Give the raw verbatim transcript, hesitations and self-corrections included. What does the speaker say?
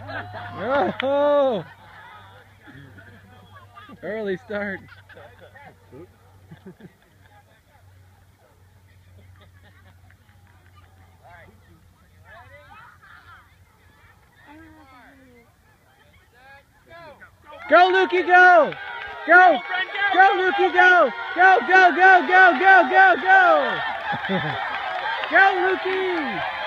Oh! Early start. Go, Lukey, go! Go! Go, Lukey, go! Go, go, go, go, go, go, go! Go, Lukey!